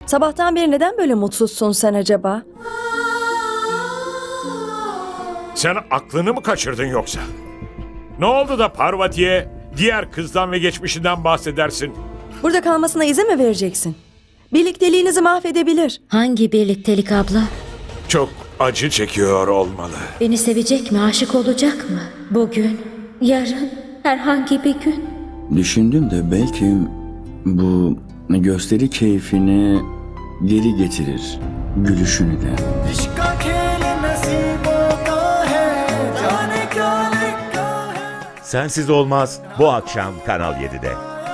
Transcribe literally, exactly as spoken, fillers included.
Sabahtan beri neden böyle mutsuzsun sen acaba? Sen aklını mı kaçırdın yoksa? Ne oldu da Parvati'ye diğer kızdan ve geçmişinden bahsedersin? Burada kalmasına izin mi vereceksin? Birlikteliğinizi mahvedebilir. Hangi birliktelik abla? Çok acı çekiyor olmalı. Beni sevecek mi, aşık olacak mı? Bugün, yarın, herhangi bir gün. Düşündüm de belki bu gösteri keyfini geri getirir. Gülüşünü de. Sensiz Olmaz bu akşam Kanal yedide.